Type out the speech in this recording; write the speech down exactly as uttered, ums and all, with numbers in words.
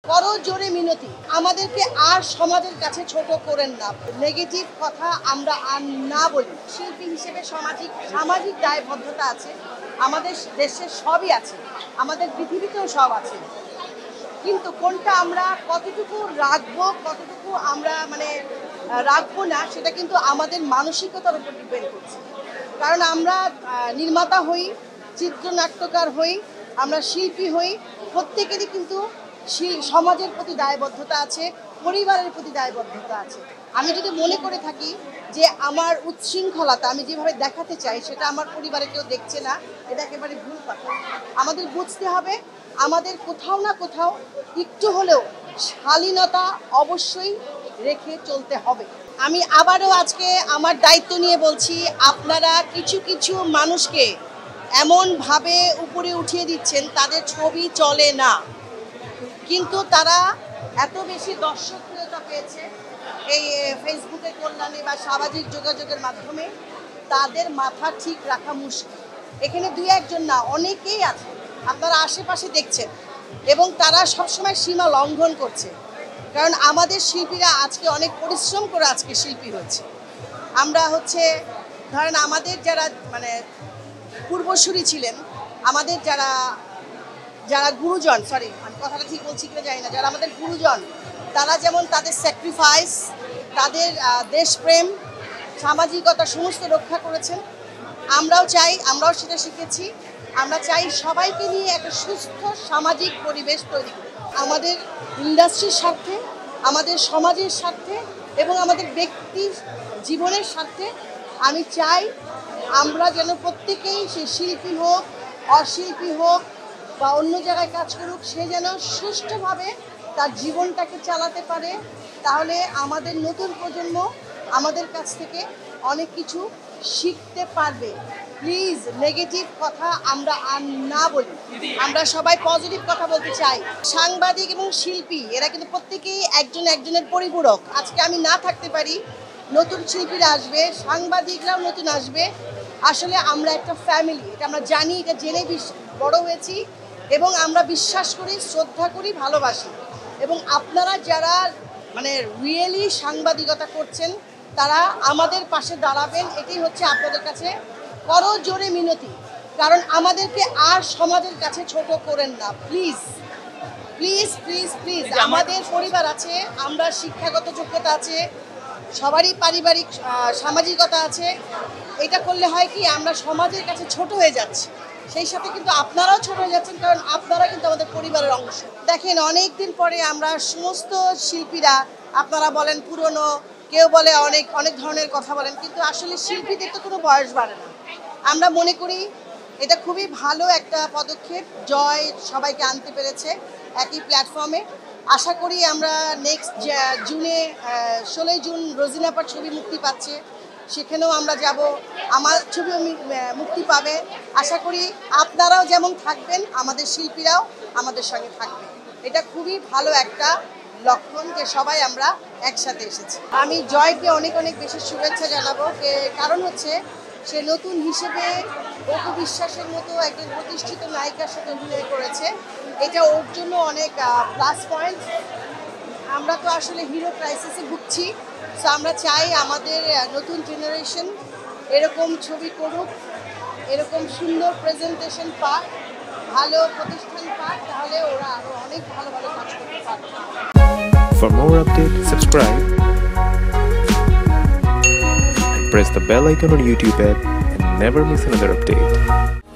করো জোরে মিনতি, আমাদেরকে আর সমাজের কাছে ছোট করেন না। নেগেটিভ কথা আমরা আর না বলি। শিল্পী হিসেবে সামাজিক সামাজিক দায়বদ্ধতা আছে, আমাদের দেশের সবই আছে, আমাদের পৃথিবীতেও সব আছে, কিন্তু কোনটা আমরা কতটুকু রাখবো, কতটুকু আমরা মানে রাখবো না, সেটা কিন্তু আমাদের মানসিকতার উপর ডিপেন্ড করছে। কারণ আমরা নির্মাতা হই, চিত্রনাট্যকার হই, আমরা শিল্পী হই, প্রত্যেকেরই কিন্তু সমাজের প্রতি দায়বদ্ধতা আছে, পরিবারের প্রতি দায়বদ্ধতা আছে। আমি যদি মনে করে থাকি যে আমার উচ্ছৃঙ্খলতা আমি যেভাবে দেখাতে চাই সেটা আমার পরিবারে কেউ দেখছে না, এটা একেবারে ভুল কথা। আমাদের বুঝতে হবে আমাদের কোথাও না কোথাও একটু হলেও শালীনতা অবশ্যই রেখে চলতে হবে। আমি আবারও আজকে আমার দায়িত্ব নিয়ে বলছি, আপনারা কিছু কিছু মানুষকে এমনভাবে উপরে উঠিয়ে দিচ্ছেন তাদের ছবি চলে না, কিন্তু তারা এত বেশি দর্শকপ্রিয়তা পেয়েছে এই ফেসবুকের কল্যাণে বা সামাজিক যোগাযোগের মাধ্যমে, তাদের মাথা ঠিক রাখা মুশকিল। এখানে দুই একজন না, অনেকেই আছে, আপনারা আশেপাশে দেখছেন, এবং তারা সবসময় সীমা লঙ্ঘন করছে। কারণ আমাদের শিল্পীরা আজকে অনেক পরিশ্রম করে আজকে শিল্পী হচ্ছে। আমরা হচ্ছে ধরেন আমাদের যারা মানে পূর্বসূরি ছিলেন, আমাদের যারা যারা গুরুজন, সরি আমি কথাটা ঠিক বলছি কিনা জানি না, যারা আমাদের গুরুজন, তারা যেমন তাদের স্যাক্রিফাইস, তাদের দেশপ্রেম, সামাজিকতা সমস্ত রক্ষা করেছেন। আমরাও চাই, আমরাও সেটা শিখেছি। আমরা চাই সবাইকে নিয়ে একটা সুস্থ সামাজিক পরিবেশ তৈরি করি, আমাদের ইন্ডাস্ট্রির স্বার্থে, আমাদের সমাজের স্বার্থে এবং আমাদের ব্যক্তি জীবনের স্বার্থে। আমি চাই আমরা যেন প্রত্যেকেই, সে শিল্পী হোক, অশিল্পী হোক বা অন্য জায়গায় কাজ করুক, সে যেন সুষ্ঠুভাবে তার জীবনটাকে চালাতে পারে। তাহলে আমাদের নতুন প্রজন্ম আমাদের কাছ থেকে অনেক কিছু শিখতে পারবে। প্লিজ নেগেটিভ কথা আমরা আর না বলি, আমরা সবাই পজিটিভ কথা বলতে চাই। সাংবাদিক এবং শিল্পী এরা কিন্তু প্রত্যেকেই একজন একজনের পরিপূরক। আজকে আমি না থাকতে পারি, নতুন শিল্পীরা আসবে, সাংবাদিকরাও নতুন আসবে। আসলে আমরা একটা ফ্যামিলি, এটা আমরা জানি, এটা জেনে বড় হয়েছি এবং আমরা বিশ্বাস করি, শ্রদ্ধা করি, ভালোবাসি। এবং আপনারা যারা মানে রিয়েলি সাংবাদিকতা করছেন তারা আমাদের পাশে দাঁড়াবেন, এটাই হচ্ছে আপনাদের কাছে করো জোরে মিনতি। কারণ আমাদেরকে আর সমাজের কাছে ছোট করেন না, প্লিজ প্লিজ প্লিজ প্লিজ। আমাদের পরিবার আছে, আমরা শিক্ষাগত যোগ্যতা আছে, সবারই পারিবারিক সামাজিকতা আছে। এটা করলে হয় কি, আমরা সমাজের কাছে ছোট হয়ে যাচ্ছি, সেই সাথে কিন্তু আপনারাও ছোট হয়ে যাচ্ছেন, কারণ আপনারা কিন্তু আমাদের পরিবারের অংশ। দেখেন, অনেক দিন পরে আমরা সমস্ত শিল্পীরা, আপনারা বলেন পুরনো, কেউ বলে অনেক অনেক ধরনের কথা বলেন, কিন্তু আসলে শিল্পীদের তো কোনো বয়স বাড়ে না। আমরা মনে করি এটা খুবই ভালো একটা পদক্ষেপ, জয় সবাইকে আনতে পেরেছে একই প্ল্যাটফর্মে। আশা করি আমরা নেক্সট জুনে, ষোলোই জুন রোজিনাপার ছবি মুক্তি পাচ্ছে, সেখানেও আমরা যাব, আমার ছবিও মুক্তি পাবে। আশা করি আপনারাও যেমন থাকবেন, আমাদের শিল্পীরাও আমাদের সঙ্গে থাকবে। এটা খুবই ভালো একটা লক্ষণ যে সবাই আমরা একসাথে এসেছি। আমি জয়কে অনেক অনেক বেশি শুভেচ্ছা জানাবো, কারণ হচ্ছে সে নতুন হিসেবে অপু বিশ্বাসের মতো একজন প্রতিষ্ঠিত নায়িকার সাথে অভিনয় করেছে, এটা ওর জন্য অনেক প্লাস পয়েন্ট। আমরা তো আসলে হিরো ক্রাইসিসে ভুগছি, সো আমরা চাই আমাদের নতুন জেনারেশন এরকম ছবি করুক, এরকম সুন্দর প্রেজেন্টেশন পাক, ভালো প্রতিষ্ঠান পাক, তাহলে ওরা আরো অনেক ভালো ভালো কাজ করতে পারবে। For more updates, subscribe and press the bell icon on YouTube app and never miss another update.